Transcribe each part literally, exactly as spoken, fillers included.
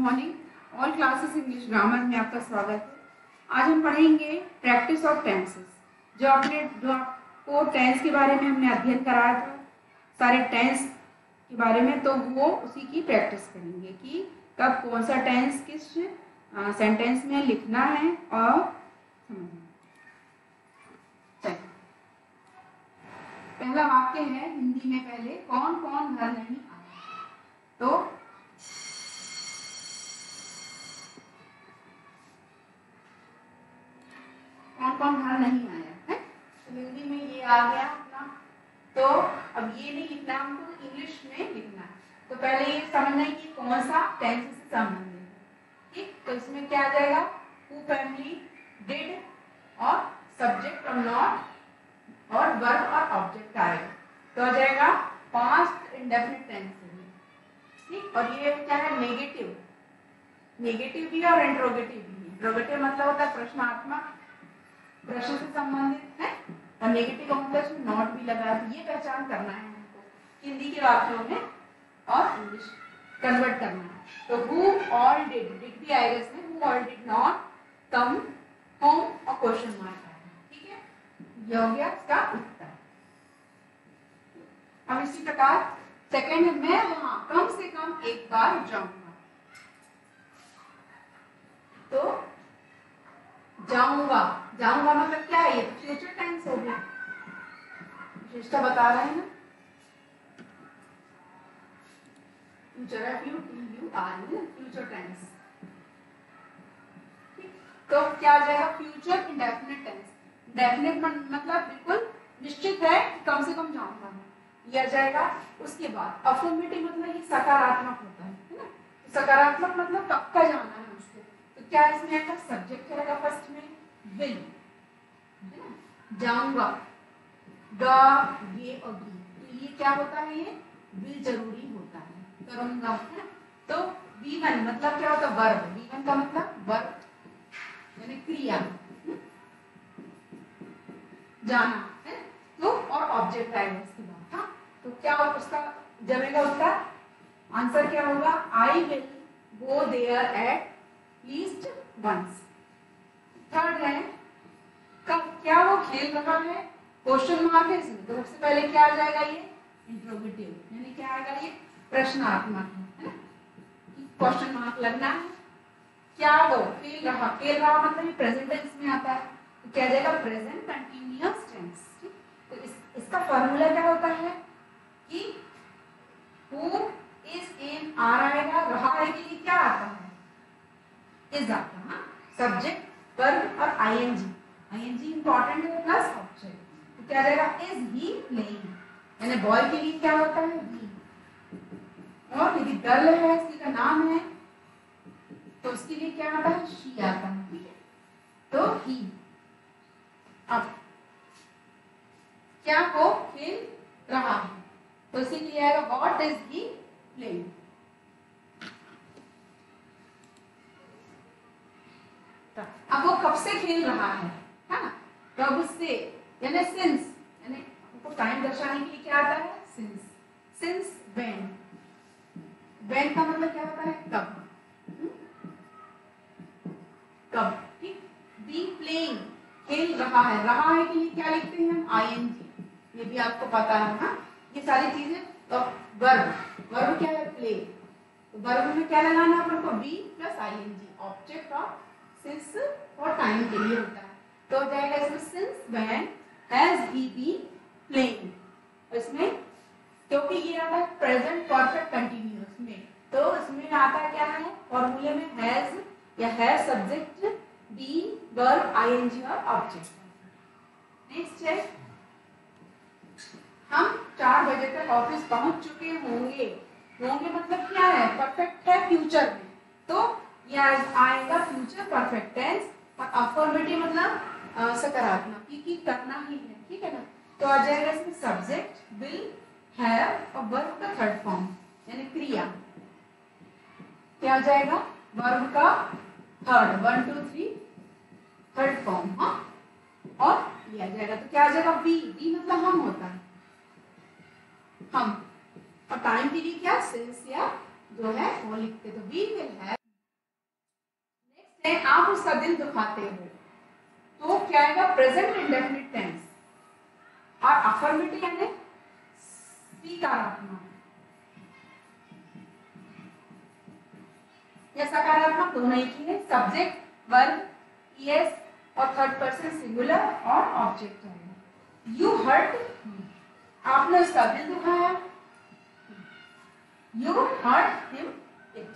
Morning. All classes English grammar में आपका स्वागत है। आज हम पढ़ेंगे प्रैक्टिस ऑफ टेंसेस। जो आपने जो आपको टेंस के बारे में हमने अध्ययन कराया था, सारे टेंस के बारे में, तो वो उसी की प्रैक्टिस करेंगे कि कब कौन सा टेंस किस सेंटेंस में लिखना है और समझना। चलिए, पहला वाक्य है हिंदी में। पहले कौन कौन घर नहीं आया, तो कौन कौन घर नहीं आया है, तो हिंदी में ये आ गया अपना। तो अब ये नहीं लिखना, हमको इंग्लिश में लिखना है। तो पहले ये समझना है कि कौन सा टेंस से संबंधित है। ठीक, तो इसमें क्या आ जाएगा, हु, फैमिली, डिड और सब्जेक्ट और नॉट और वर्ब और ऑब्जेक्ट आएगा। तो आ जाएगा पास्ट इंडेफिनिट टेंस। ठीक, और ये क्या है, नेगेटिव। नेगेटिव भी और इंट्रोगेटिव भी। इंट्रोगेटिव मतलब होता है प्रश्नात्मक, प्रश्न से संबंधित है, और नेगेटिव का मतलब इसमें नॉट भी लगा है। ये पहचान करना है हमको हिंदी के वाक्यों में और इंग्लिश कन्वर्ट करना है। तो हु ऑल डिड, डिड भी आएगा इसमें, who all did not come home और क्वेश्चन मार्क आएगा। ठीक है, ये हो गया इसका उत्तर। अब इसी प्रकार सेकंड है, मैं वहां कम से कम एक बार जाऊंगा। तो जाऊंगा, जाऊंगा मतलब क्या है, ये तो फ्यूचर टेंस हो गया। विशेषता बता रहे हैं ना, फ्यूचर है, you you are future tense. तो क्या आ जाएगा, फ्यूचर इंडेफिनिट टेंस। इंडेफिनिट मतलब बिल्कुल निश्चित है कि कम से कम जाऊंगा मैं, ये आ जाएगा। उसके बाद अफर्मेटिव मतलब ये सकारात्मक होता है, है ना। सकारात्मक मतलब पक्का जाना है उसको। तो क्या इसमें आएगा, सब्जेक्ट रहेगा फर्स्ट में विल, है ना, जाऊंगा, द, ये और बी। तो ये क्या होता है, ये विल जरूरी होता है, करूंगा, है ना। तो बी वन मतलब क्या होता है, वर्ब। बी वन का मतलब वर्ब यानी क्रिया, जाना है। तो और ऑब्जेक्ट आएगा इसके बाद। हाँ, तो क्या उसका जमेगा, उसका आंसर क्या होगा, I will go there at least once. Third है, कब क्या वो खेल रहा है, क्वेश्चन मार्क है इसमें। तो सबसे पहले क्या आ जाएगा, ये इंट्रोगेटिव यानी क्या आएगा, ये प्रश्नात्मक है ना, क्वेश्चन मार्क लगना है। क्या वो खेल रहा, खेल रहा मतलब ये प्रेजेंट टेंस में आता है। तो क्या जाएगा, प्रेजेंट कंटीन्यूअस टेंस। तो इस, इसका फॉर्मूला क्या होता है कि हु इज इन आर आएगा, रहा है के लिए क्या आता है, इज आता है, सब्जेक्ट वर्ब और आईएनजी। आईएनजी इंपॉर्टेंट है प्लस ऑब्जेक्ट। तो क्या जाएगा, इज ही प्लेइंग, यानी बॉय के लिए क्या होता है, ही। और यदि गर्ल है, किसी का नाम है, तो उसके लिए क्या आता है, शी आता है। ठीक है, तो ही। अब क्या वो खेल रहा है, तो इसी के लिए आएगा व्हाट इज ही प्लेइंग। अब वो कब से खेल रहा है, है ना, कब से यानी सिंस, यानी उनको टाइम दर्शाने के लिए क्या आता है, सिंस। सिंस व्हेन, व्हेन का मतलब क्या होता है, कब, कब। ठीक, बी प्लेइंग खेल रहा है, रहा है के लिए क्या लिखते हैं हम, आईएनजी। ये भी आपको पता है ना, ये सारी चीजें। तो वर्ब, वर्ब क्या है, प्ले। तो वर्ब में क्या लगाना है अपन को, be plus ING, object of since और टाइम के लिए होता है। तो हो जाएगा इसमें since when has he been playing. इसमें क्योंकि ये आता है प्रेजेंट परफेक्ट कंटीन्यूअस में, तो इसमें आता क्या है, फॉर्मूले में हैज या has subject, be verb, ING और ऑब्जेक्ट। नेक्स्ट है, हम चार बजे तक ऑफिस पहुंच चुके होंगे। होंगे मतलब क्या है, परफेक्ट है फ्यूचर में, तो यह आएगा फ्यूचर परफेक्ट टेंस। और अफर्मेटिव मतलब सकारात्मक, क्योंकि करना ही है। ठीक है ना, तो आ जाएगा इसमें सब्जेक्ट, विल, हैव और वर्ब का थर्ड फॉर्म यानी क्रिया। क्या आ जाएगा, वर्ब का third, one two three third form. हाँ, और ये आ जाएगा, तो क्या आ जाएगा, बी। बी मतलब हम होता है, हम। और टाइम के लिए क्या, सिंस या जो है वो लिखते। तो वी विल हैव आप उसका दिल दुखाते हो तो क्या आएगा? Present indefinite tense. और अफर्मेटिव यानी स्वीकारात्मक या सकारात्मक दोनों ही है। सब्जेक्ट वर्ब ईएस और थर्ड पर्सन सिंगुलर और ऑब्जेक्ट है। यू हर्ट, आपने उसका दिल दुखाया। You hurt him it.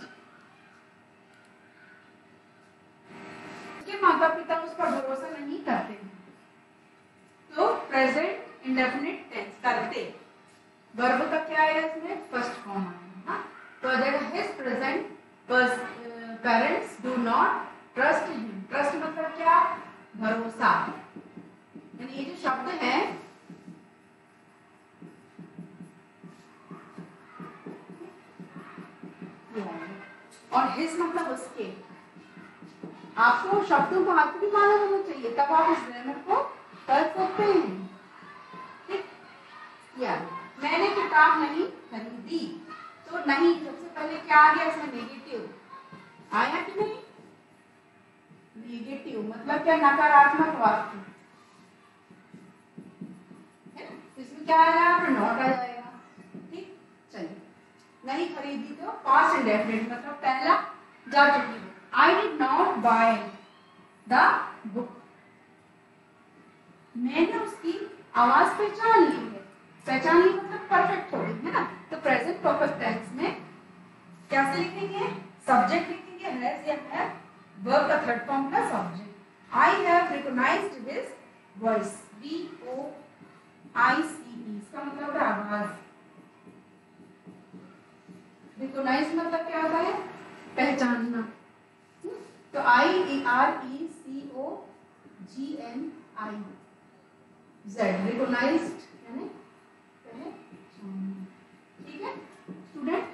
उसके माता पिता उस पर भरोसा नहीं करते हैं तो प्रेजेंट इंडेफिनिट टेंस करते। वर्ब का क्या आएगा इसमें? फर्स्ट फॉर्म आएगा। हाँ, तो आ जाएगा his present parents do not trust him. Trust मतलब क्या? भरोसा। यानी ये जो शब्द है और हिज मतलब उसके। आपको शब्दों को हाथ भी मालूम होना चाहिए तब आप इस ग्रामर को कर सकते हैं। ठीक? या मैंने किताब नहीं खरीदी तो नहीं, सबसे पहले क्या आ गया इसमें? नेगेटिव आया कि नहीं? नेगेटिव मतलब क्या? नकारात्मक वाक्य। इसमें क्या आएगा? नॉट आ जाएगा। ठीक, चलिए। नहीं खरीदी तो पास्ट इंडेफिनिट मतलब पहला जा चुकी है। I did not buy the book. मैंने उसकी आवाज पहचान ली है। पहचान ली मतलब परफेक्ट हो गई है ना। तो प्रेजेंट परफेक्ट टेंस में कैसे लिखेंगे? सब्जेक्ट लिखेंगे हैज या हैव, वर्ब का थर्ड फॉर्म का subject. I have recognized his voice. V O I C E इसका मतलब है आवाज। रिकॉग्नाइज मतलब क्या होता है? पहचानना। तो I E R E C O G N I Z recognized यानी पहचानना। ठीक है स्टूडेंट?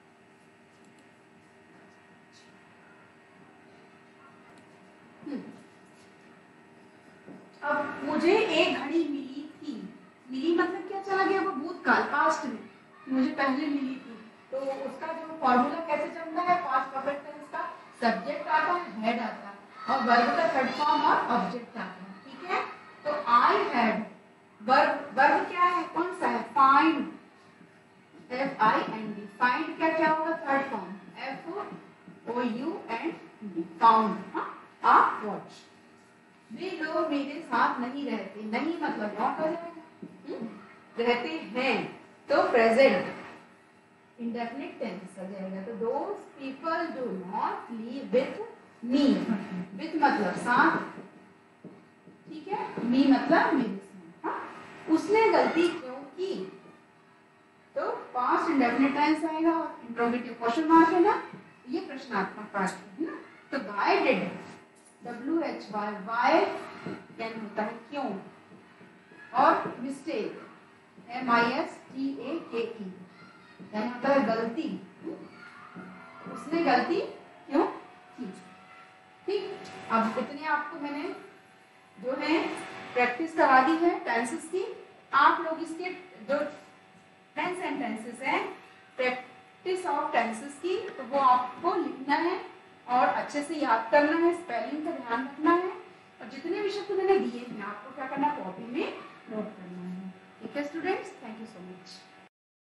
अब मुझे एक घड़ी मिली थी। मिली मतलब क्या? चला गया वो भूतकाल, पास्ट में। मुझे पहले मिली थी तो उसका जो फॉर्मूला कैसे चलता है? पास्ट परफेक्ट टेंस का सब्जेक्ट आता है, हेड आता है और वर्ब का थर्ड फॉर्म और ऑब्जेक्ट आता है। ठीक है, तो आई हैड वर्ब वर्ब क्या है? कौन सा है? Find, F I N D. Find क्या क्या होगा? Third form F O U N D found. आ वॉच। वे लोग मेरे साथ नहीं रहते। नहीं मतलब नॉट हो जाएगा। रहते हैं तो प्रेजेंट इंडेफिनिट टेंस आ जाएगा। तो those people do not live with me. With मतलब साथ। ठीक है, मी मतलब मेरे साथ। हाँ? उसने गलती क्यों की? तो पास्ट इंडेफिनिट टेंस आएगा और इंट्रोगेटिव क्वेश्चन मार्क है ना, ये प्रश्नात्मक पार्ट है ना। तो why did, W H Y, why यानी होता है क्यों, और mistake M I S T A K E यानी होता है गलती। उसने गलती क्यों की? ठीक, अब इतने आपको मैंने जो है प्रैक्टिस करा दी है टेंसेस की। आप लोग इसके जो टेन सेंटेंसेस हैं प्रैक्टिस ऑफ टेंसेस की, तो वो आपको लिखना है और अच्छे से याद करना है, स्पेलिंग का ध्यान रखना है और जितने भी शब्द मैंने दिए हैं आपको क्या करना है? कॉपी में नोट करना है। ठीक है students, thank you so much.